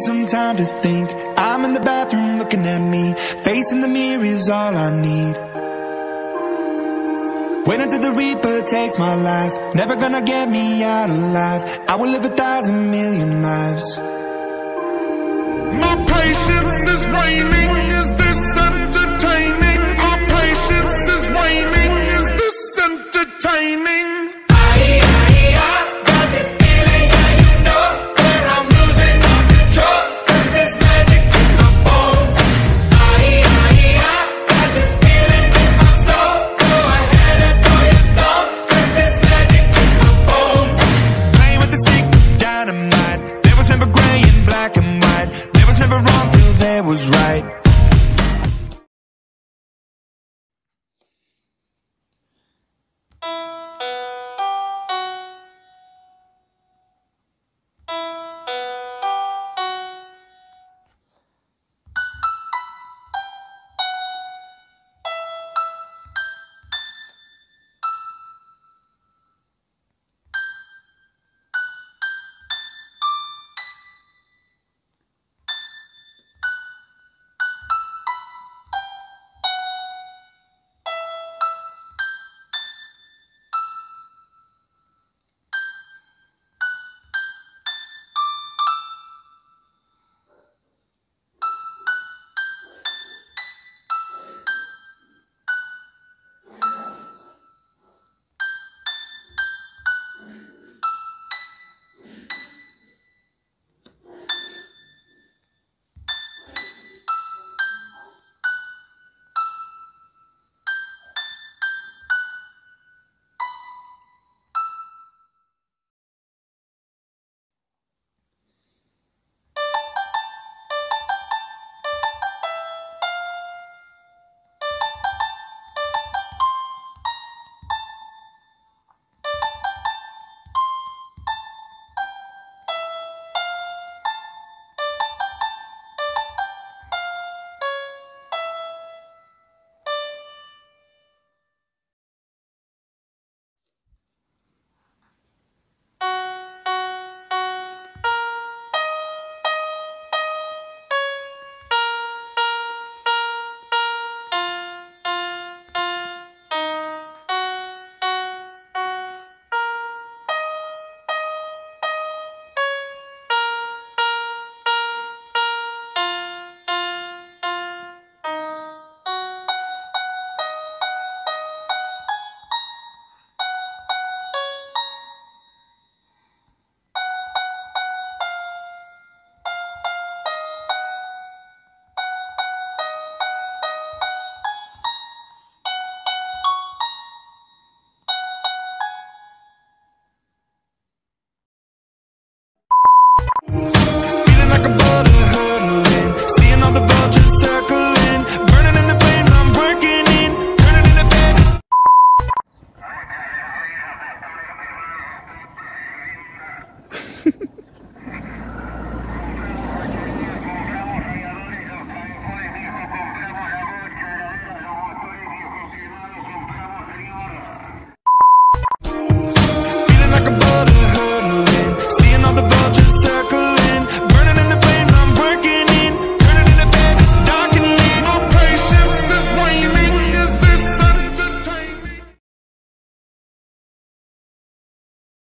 some time to think. I'm in the bathroom looking at me. Facing the mirror is all I need. Wait until the Reaper takes my life. Never gonna get me out alive. I will live 1,000,000,000 lives. My patience is waning. Is